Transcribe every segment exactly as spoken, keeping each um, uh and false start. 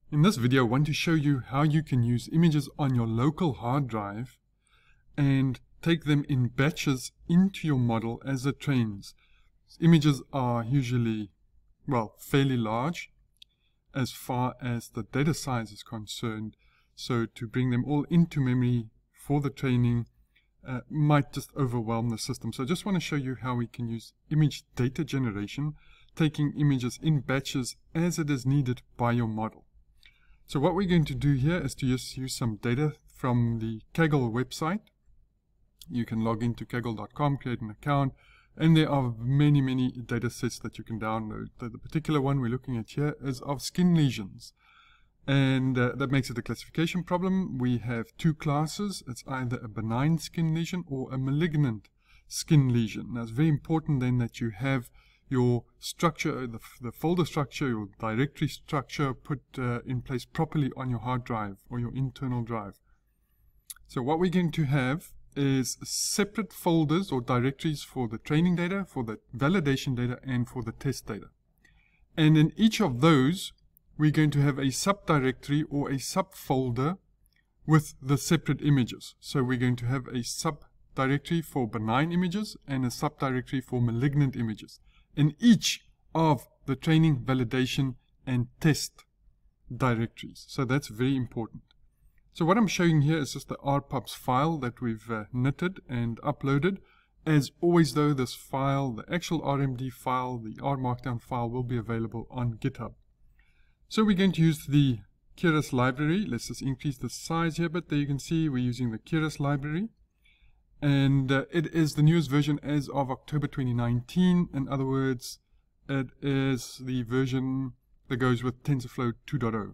In this video, I want to show you how you can use images on your local hard drive and take them in batches into your model as it trains. Images are usually, well, fairly large as far as the data size is concerned. So to bring them all into memory for the training uh, might just overwhelm the system. So I just want to show you how we can use image data generation, taking images in batches as it is needed by your model. So what we're going to do here is to just use some data from the Kaggle website. You can log into kaggle dot com, create an account, and there are many, many data sets that you can download. The, the particular one we're looking at here is of skin lesions. And uh, that makes it a classification problem. We have two classes. It's either a benign skin lesion or a malignant skin lesion. Now it's very important then that you have your structure, the, the folder structure, your directory structure put uh, in place properly on your hard drive or your internal drive. So what we're going to have is separate folders or directories for the training data, for the validation data, and for the test data. And in each of those, we're going to have a subdirectory or a subfolder with the separate images. So we're going to have a subdirectory for benign images and a subdirectory for malignant images in each of the training, validation, and test directories. So that's very important. So what I'm showing here is just the R pubs file that we've uh, knitted and uploaded. As always though, this file, the actual R M D file, the R Markdown file, will be available on GitHub. So we're going to use the Keras library. Let's just increase the size here, but there you can see we're using the Keras library. And uh, it is the newest version as of October twenty nineteen. In other words, it is the version that goes with TensorFlow two point oh.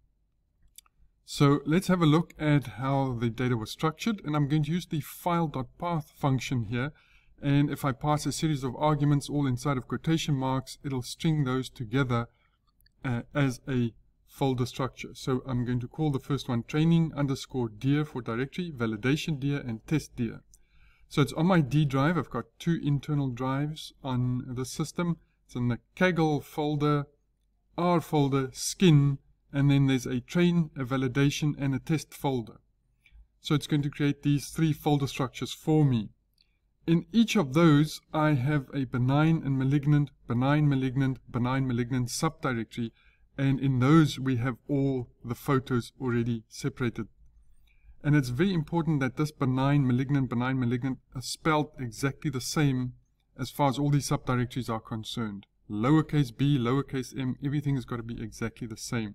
So let's have a look at how the data was structured. And I'm going to use the file.path function here. And if I pass a series of arguments all inside of quotation marks, it'll string those together uh, as a folder structure. So I'm going to call the first one training underscore dir for directory, validation dir, and test dir. So it's on my D drive. I've got two internal drives on the system. It's in the Kaggle folder, R folder, skin, and then there's a train, a validation, and a test folder. So it's going to create these three folder structures for me. In each of those, I have a benign and malignant, benign, malignant, benign, malignant subdirectory. And in those, we have all the photos already separated. And it's very important that this benign, malignant, benign, malignant are spelled exactly the same as far as all these subdirectories are concerned. Lowercase b, lowercase m, everything has got to be exactly the same.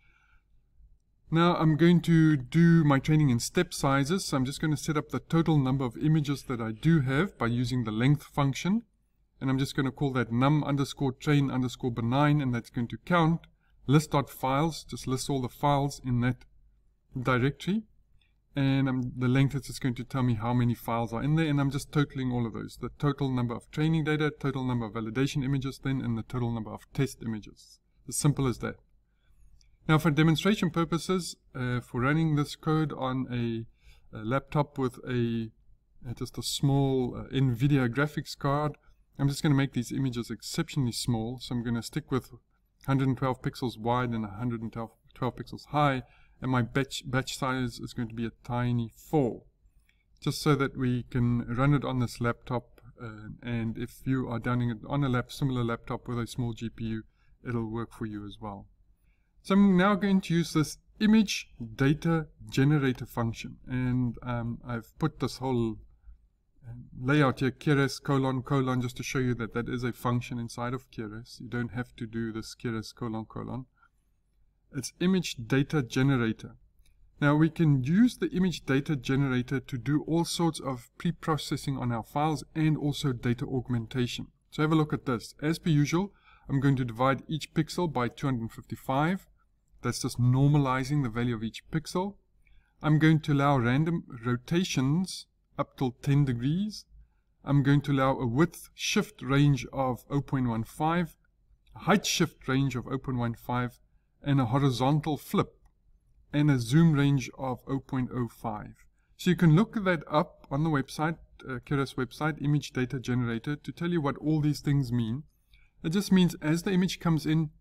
Now I'm going to do my training in step sizes. So I'm just going to set up the total number of images that I do have by using the length function. And I'm just going to call that num underscore train underscore benign, and that's going to count list.files, just list all the files in that directory. And um, the length is just going to tell me how many files are in there, and I'm just totaling all of those. The total number of training data, total number of validation images then, and the total number of test images. As simple as that. Now for demonstration purposes, uh, for running this code on a, a laptop with a uh, just a small uh, NVIDIA graphics card, I'm just going to make these images exceptionally small. So I'm going to stick with one hundred twelve pixels wide and one hundred twelve pixels high. And my batch, batch size is going to be a tiny four, just so that we can run it on this laptop. Uh, and if you are running it on a lap, similar laptop with a small G P U, it'll work for you as well. So I'm now going to use this image data generator function. And um, I've put this whole layout here, Keras colon colon, just to show you that that is a function inside of Keras. You don't have to do this Keras colon colon. It's image data generator. Now we can use the image data generator to do all sorts of pre-processing on our files and also data augmentation. So have a look at this. As per usual, I'm going to divide each pixel by two hundred fifty-five. That's just normalizing the value of each pixel. I'm going to allow random rotations up till ten degrees. I'm going to allow a width shift range of zero point one five, a height shift range of zero point one five, and a horizontal flip, and a zoom range of zero point zero five. So you can look that up on the website, uh, Keras website, image data generator, to tell you what all these things mean. It just means as the image comes in,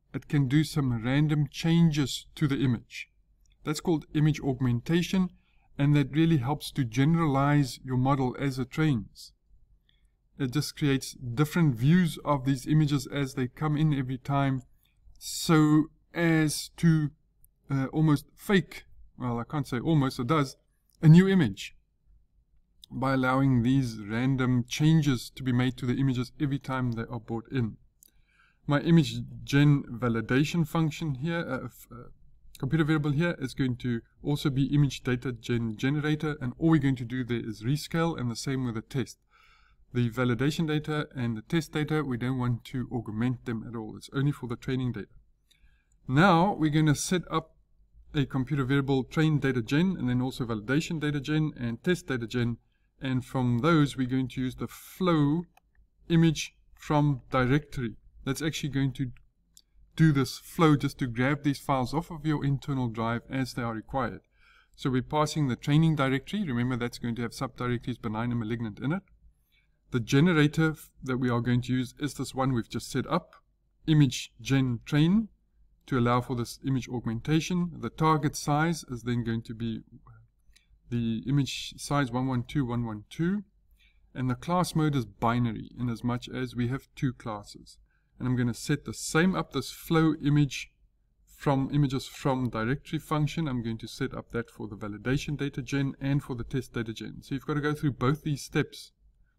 it can do some random changes to the image. That's called image augmentation, and that really helps to generalize your model as it trains. It just creates different views of these images as they come in every time, so as to uh, almost fake, well, I can't say almost, it does, a new image by allowing these random changes to be made to the images every time they are brought in. My image gen validation function here, uh, uh, computer variable here, is going to also be image data gen generator, and all we're going to do there is rescale, and the same with the test. The validation data and the test data, we don't want to augment them at all. It's only for the training data. Now we're going to set up a computer variable train data gen, and then also validation data gen and test data gen, and from those we're going to use the flow image from directory. That's actually going to do this flow just to grab these files off of your internal drive as they are required. So we're passing the training directory. Remember, that's going to have subdirectories benign and malignant in it. The generator that we are going to use is this one we've just set up, image gen train, to allow for this image augmentation. The target size is then going to be the image size one one two one one two, and the class mode is binary in as much as we have two classes. And I'm going to set the same up, this flow image from images from directory function. I'm going to set up that for the validation data gen and for the test data gen. So you've got to go through both these steps.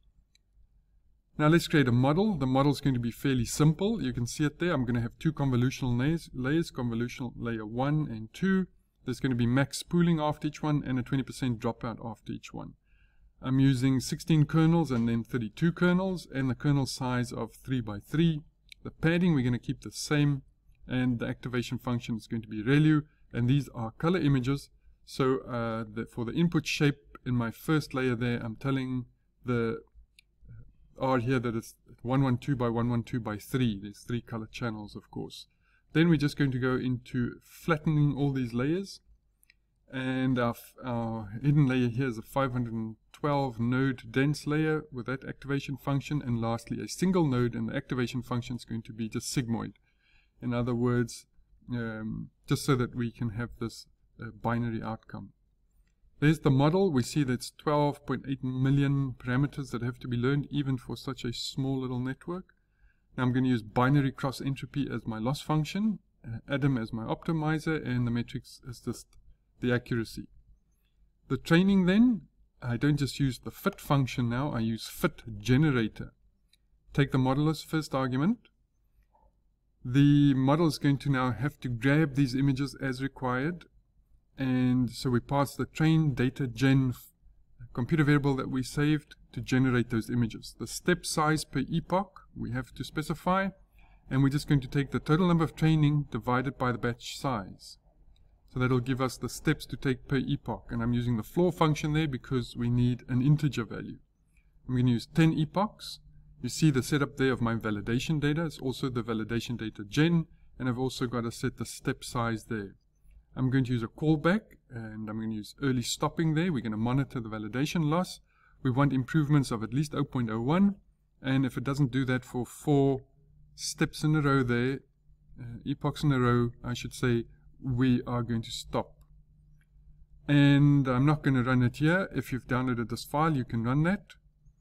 Now let's create a model. The model is going to be fairly simple. You can see it there. I'm going to have two convolutional layers, layers convolutional layer one and two. There's going to be max pooling after each one and a twenty percent dropout after each one. I'm using sixteen kernels and then thirty-two kernels, and the kernel size of three by three. The padding we're going to keep the same, and the activation function is going to be relu, and these are color images. So uh, the, for the input shape in my first layer there, I'm telling the R here that it's one one two by one one two by three. There's three color channels, of course. Then we're just going to go into flattening all these layers, and our, our hidden layer here is a five hundred twelve node dense layer with that activation function, and lastly a single node, and the activation function is going to be just sigmoid. In other words, um, just so that we can have this uh, binary outcome. There's the model. We see that's twelve point eight million parameters that have to be learned even for such a small little network. Now I'm going to use binary cross entropy as my loss function, uh, Adam as my optimizer, and the metrics as just the accuracy. The training then, I don't just use the fit function now, I use fit generator. Take the model as first argument. The model is going to now have to grab these images as required, and so we pass the train data gen computer variable that we saved to generate those images. The step size per epoch we have to specify, and we're just going to take the total number of training divided by the batch size. So that'll give us the steps to take per epoch, and I'm using the floor function there because we need an integer value. I'm going to use ten epochs. You see the setup there of my validation data. It's also the validation data gen, and I've also got to set the step size there. I'm going to use a callback, and I'm going to use early stopping there. We're going to monitor the validation loss. We want improvements of at least zero point zero one, and if it doesn't do that for four steps in a row there, uh, epochs in a row, I should say, we are going to stop. And I'm not going to run it here. If you've downloaded this file, you can run that.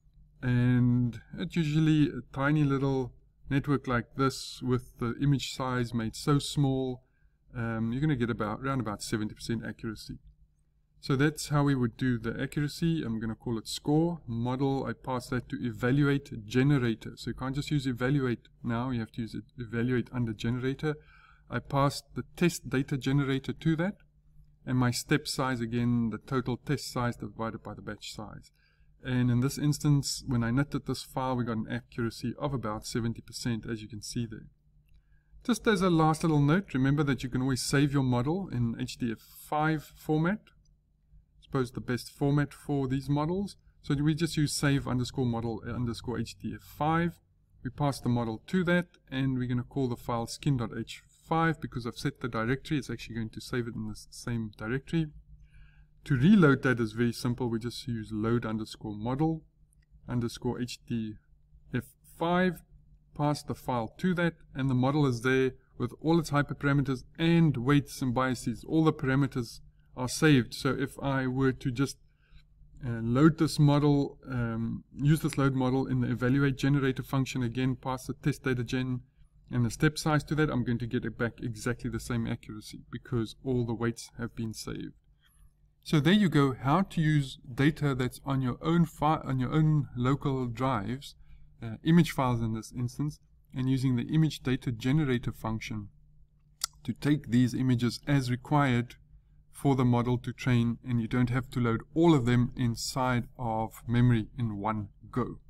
And it's usually a tiny little network like this with the image size made so small. Um, you're going to get about around about seventy percent accuracy. So that's how we would do the accuracy. I'm going to call it score. Model, I pass that to evaluate generator. So you can't just use evaluate now, you have to use it evaluate under generator. I passed the test data generator to that, and my step size, again, the total test size divided by the batch size. And in this instance, when I knitted this file, we got an accuracy of about seventy percent, as you can see there. Just as a last little note, remember that you can always save your model in H D F five format. I suppose the best format for these models. So we just use save underscore model underscore H D F five. We pass the model to that, and we're going to call the file skin dot H five because I've set the directory. It's actually going to save it in the same directory. To reload that is very simple. We just use load underscore model underscore H D F five, pass the file to that, and the model is there with all its hyperparameters and weights and biases. All the parameters are saved. So if I were to just uh, load this model, um, use this load model in the evaluate generator function again, pass the test data gen and the step size to that, I'm going to get it back exactly the same accuracy because all the weights have been saved. So there you go, how to use data that's on your own fi on your own local drives, uh, image files in this instance, and using the image data generator function to take these images as required for the model to train, and you don't have to load all of them inside of memory in one go.